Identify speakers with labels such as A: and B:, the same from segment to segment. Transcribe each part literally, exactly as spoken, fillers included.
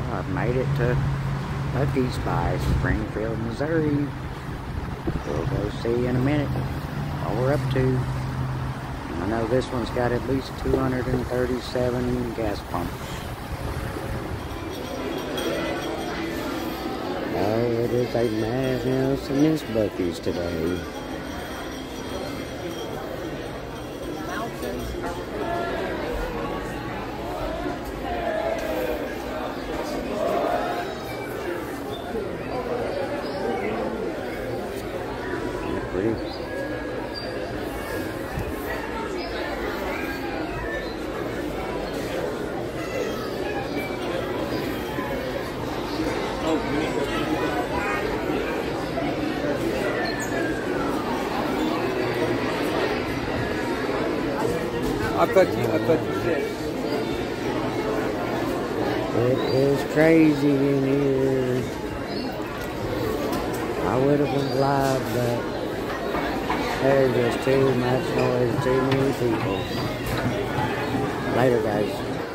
A: I've made it to Lucky's by Springfield, Missouri. We'll go see in a minute what we're up to. I know this one's got at least two hundred thirty-seven gas pumps. Oh, it is a madhouse in this Buc-ee's today.
B: I thought you, I thought you said.
A: It is crazy in here. I would have been live, but there's just too much noise, too many people. Later, guys.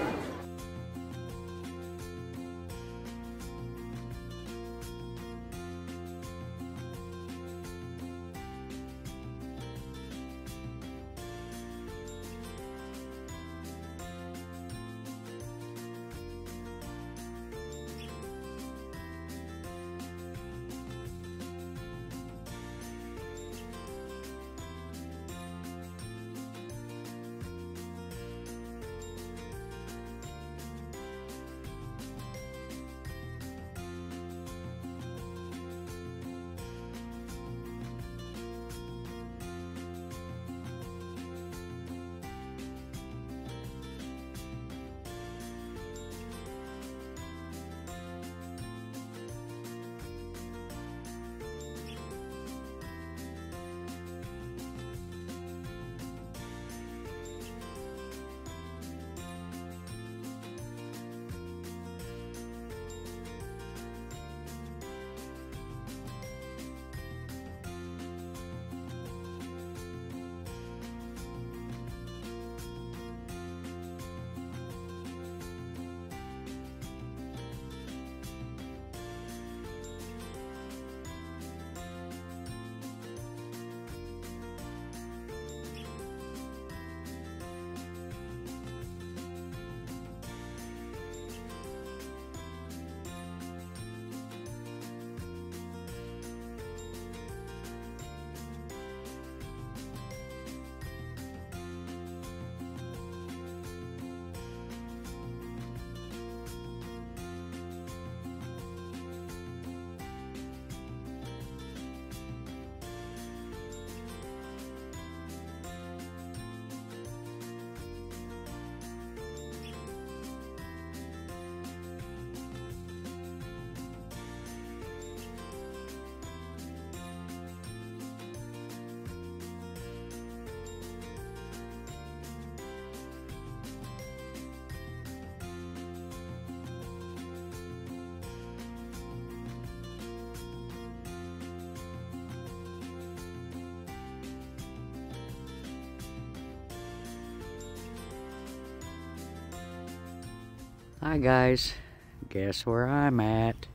A: Hi guys, guess where I'm at?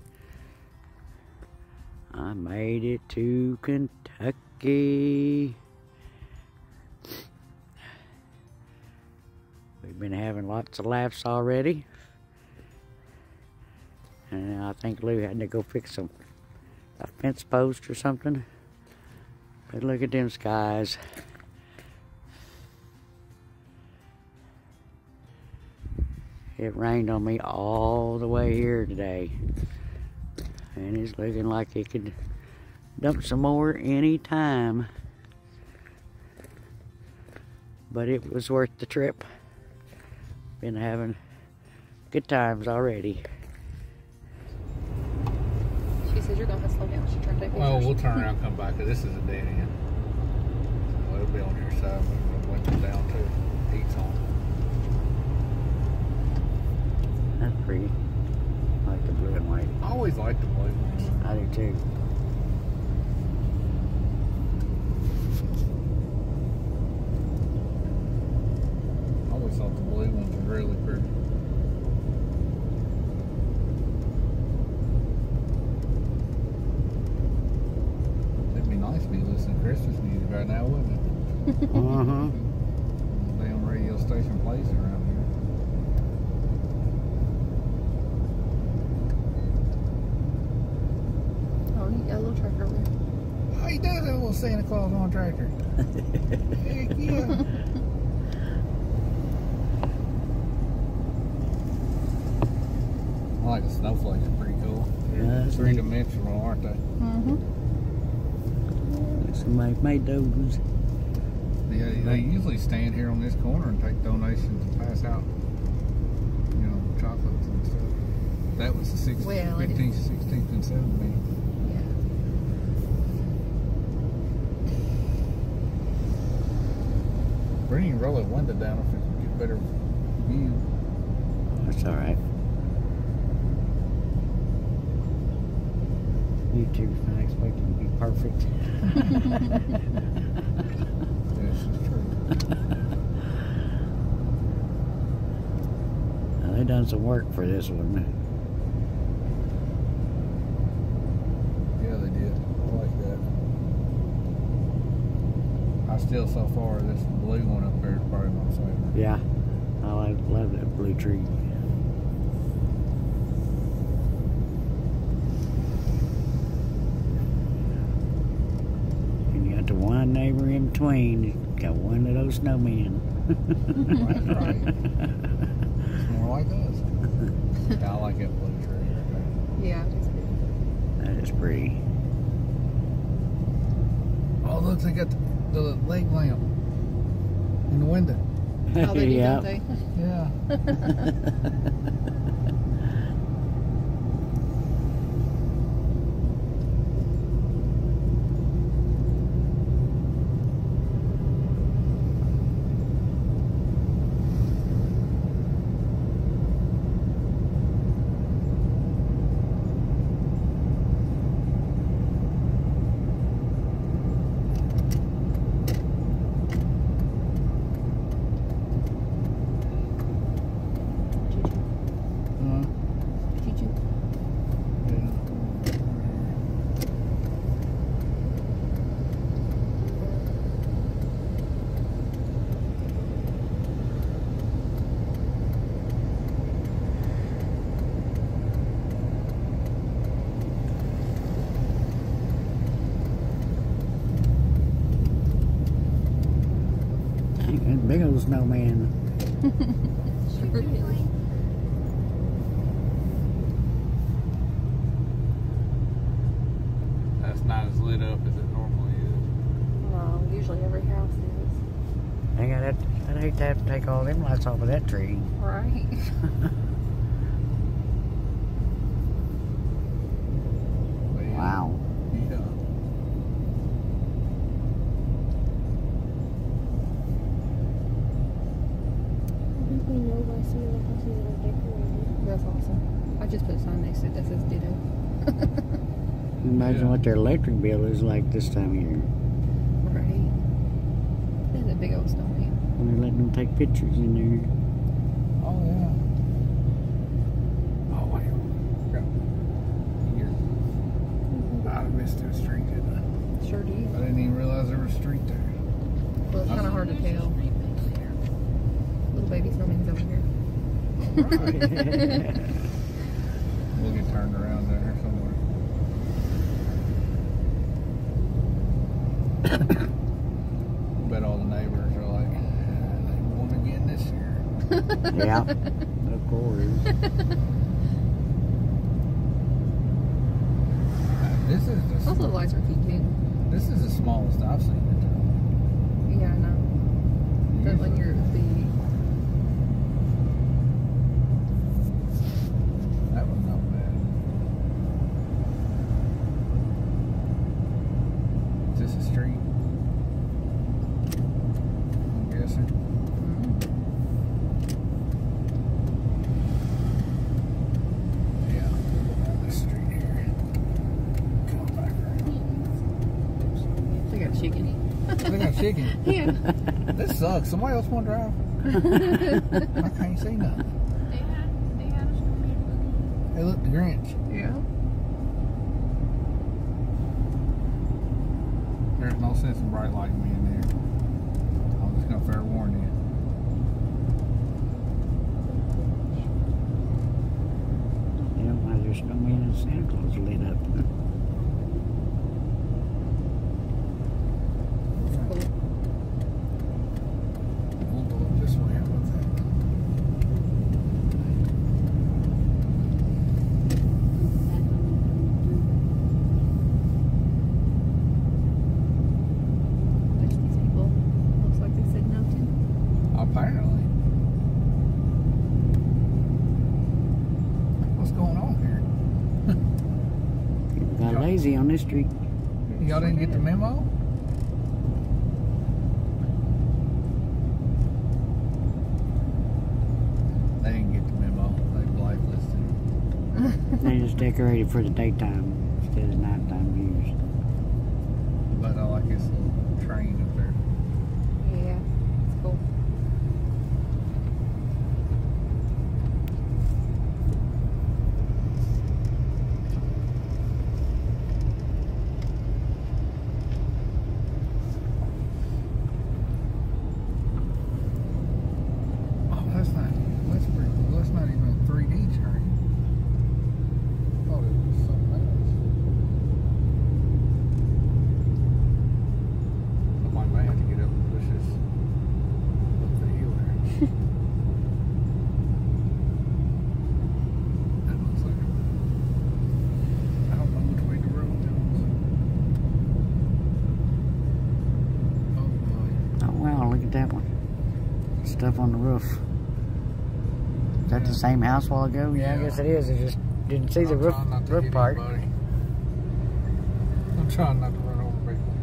A: I made it to Kentucky. We've been having lots of laughs already. And I think Lou had to go fix some, a fence post or something. But look at them skies. It rained on me all the way here today. And it's looking like it could dump some more any time. But it was worth the trip. Been having good times already.
C: She said you're going to slow down. She turned to take
B: Well,
C: pictures.
B: we'll turn around and come back, because this is a dead end. So it'll be on your side when the windows down too. Heat's on.
A: That's pretty. I like the blue and white.
B: I always like the blue ones.
A: I do too.
B: I always thought the blue ones were really pretty.
A: Uh-huh.
B: Damn radio station plays around here.
C: Oh, you got a little tractor over there.
B: Oh, he does have a little Santa Claus on a tractor. Heck yeah. I like the snowflakes, are pretty cool.
A: Yeah, that's
B: Three
A: neat.
B: dimensional, aren't they?
C: Mm-hmm.
A: Somebody made those.
B: Yeah, they usually stand here on this corner and take donations and pass out, you know, chocolates and stuff. That was the sixteenth,
C: Well, it-
B: fifteenth, sixteenth, and seventeenth.
C: Yeah.
B: Bring your roll that window down if it can get better view.
A: That's all right. YouTube's not expected to be perfect.
B: This is true.
A: Now, they done some work for this one.
B: Yeah, they did. I like that. I still, so far, this blue one up there is probably my favorite.
A: Yeah, I like, love that blue tree. And you got the one neighbor in between. You got one of those snowmen.
B: That's right. It's more like us. Yeah, I like that blue tree right there.
C: Yeah, it's good.
A: That is pretty.
B: Oh, look, they got the, the leg lamp in the window.
C: Oh, they do,
A: Yeah.
C: don't they?
B: Yeah. Uh,
C: Choo-choo.
A: Dang, that big old snowman.
C: Sure is.
B: That's not as lit up as it normally is.
C: No, usually every house is.
A: Dang, I'd, have- I'd hate to have to take all them lights off of that tree.
C: Right.
B: But yeah.
A: Wow.
B: Yeah.
D: I think we know by some of the houses that are decorated.
C: That's awesome. I just put a sign next to it that says ditto.
A: Imagine
B: Yeah.
A: what their electric bill is like this time of year.
C: Right. There's a big old snowman.
A: When they're letting them take pictures in there.
B: Oh, yeah. Oh, wait. Crap. Here. I missed that street, didn't I?
C: Sure do.
B: I didn't even realize there was a street there.
C: Well, it's kind of hard to tell. Little baby snowman's over here.
B: We'll get turned around there somewhere. I bet all the neighbors are like, "Ah, they won again this year."
A: Yeah, of course.
B: Uh, This is
C: Those
B: the
C: little lights are cute too.
B: this is the smallest I've seen it.
C: Yeah, I know. But when you're the
B: That was not bad. Is this a street? I'm guessing. Yeah, we'll go down this street here. Come back around.
C: they got chicken.
B: They got chicken.
C: Yeah.
B: This sucks. Somebody else want to drive? I can't see nothing.
D: They had, they had a snowman boogie.
B: Hey, look, the Grinch.
C: Yeah.
B: There's no sense in bright lighting me in there. Apparently. What's going on here?
A: People got lazy on this street.
B: Y'all didn't get the memo? They didn't get the memo. They blacklisted.
A: They just decorated for the daytime instead of nighttime views.
B: But I like this little train up there.
C: Yeah, it's cool.
B: Oh, that's not, that's pretty cool. That's not even a three D train. I thought it was something else. Somebody may have to get up and push this up the hill there. That looks like a, I don't know which way the road goes. Oh boy.
A: Oh wow, look at that one. Stuff on the roof. Is that the same house a while ago? Yeah, I
B: Yeah.
A: guess it is. I just didn't see the
B: I'm
A: roof
B: trying not to
A: roof
B: hit
A: part.
B: anybody. I'm trying not to run over people.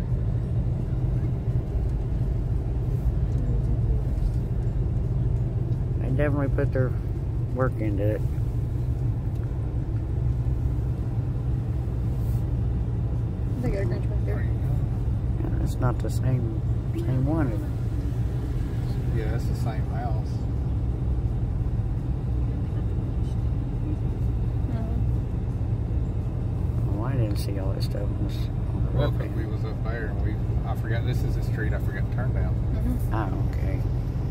A: They definitely put their work into it.
C: They got a Grinch back
B: There
C: there.
B: you go.
A: Yeah, it's not the same same one.
B: Yeah, it's the same house.
C: Mhm.
A: Oh, I didn't see all this stuff on, this, on the
B: Well,
A: roof.
B: 'cause we was up there and we, I forgot, this is the street I forgot to turn down.
C: Mhm.
A: Oh, okay.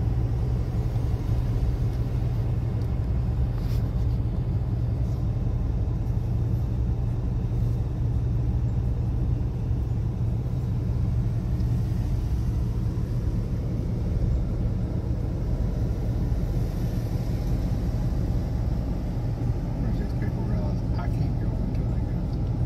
B: Where's these people realize I can't go until they go.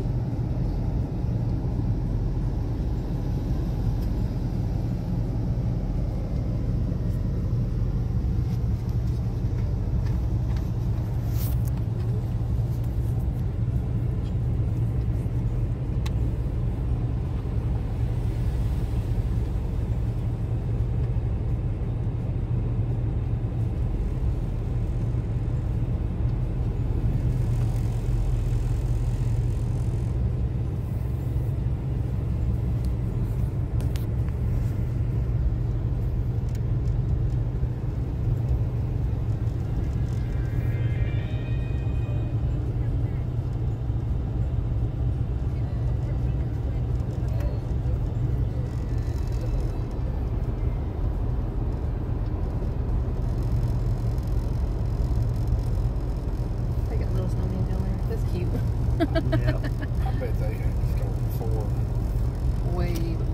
C: They got little snowman down there. That's cute.
A: Yeah.
B: I bet they had to start before.
C: Way before.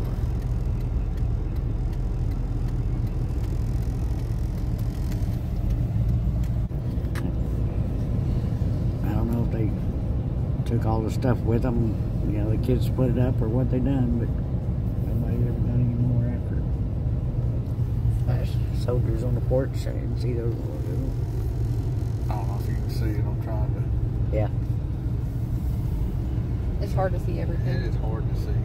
A: I don't know if they took all the stuff with them. You know, the kids split it up or what they done, but nobody ever done any more after. There's soldiers on the porch. I didn't see those.
B: I don't know if you can see it, I'm trying to.
A: Yeah.
C: It's hard to see everything.
B: It is hard to see it.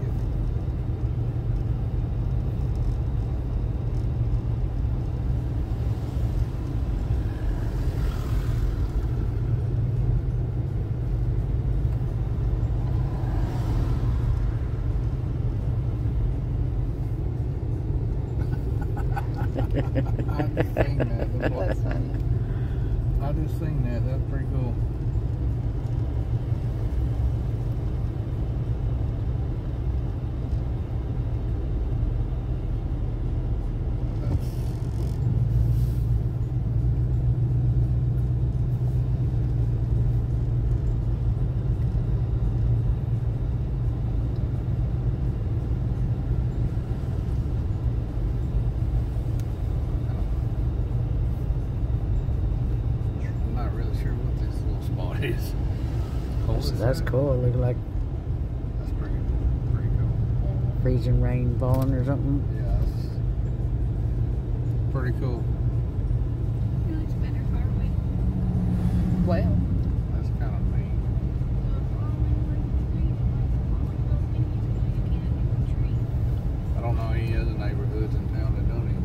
B: I just seen that. That's what-
C: That's funny.
B: I just seen that. That's pretty cool. That's, I'm not really sure what this little spot is. Cold
A: So
B: as
A: that's
B: hell.
A: cool. It looked like
B: That's pretty, pretty cool.
A: freezing rain falling or something.
B: Yeah, that's pretty cool.
C: Well,
B: That's kind of neat. I don't know any other neighborhoods in town that don't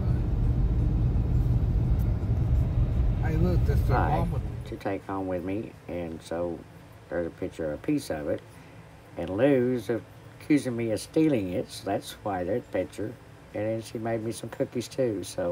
B: anything. Hey, look, that's the
A: Hi,
B: one with.
A: to take home with me, and so there's a picture of a piece of it, and Lou's accusing me of stealing it, so that's why there's a picture, and then she made me some cookies too, so.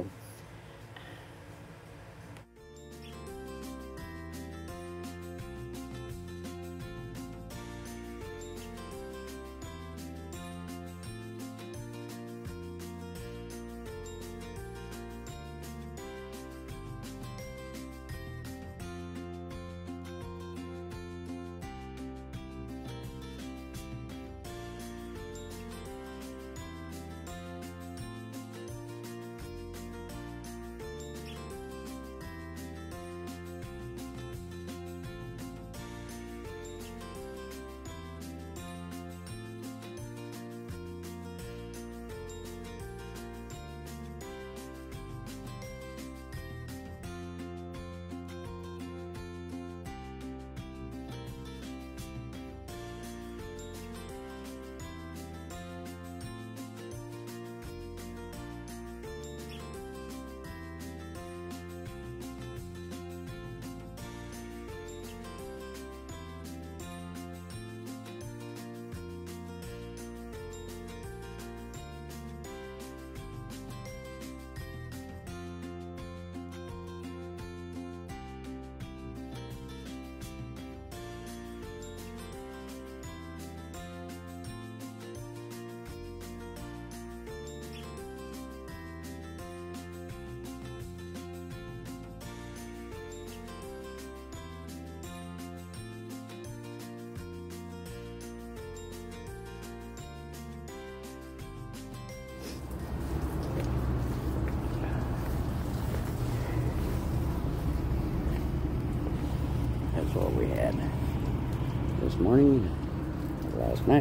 A: That's what we had this morning, last night.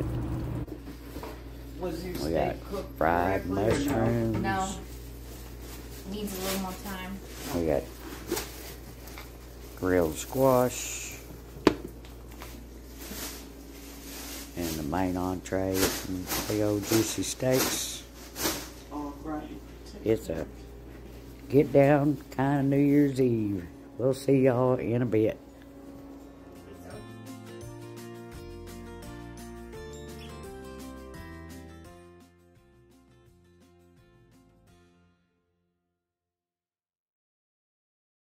E: Was your
A: We
E: steak
A: got
E: cooked
A: fried
E: correctly or no?
A: mushrooms.
F: No. Needs a little more time.
A: We got grilled squash. And the main entree, some big old juicy steaks.
E: All right.
A: It's a get down kind of New Year's Eve. We'll see y'all in a bit.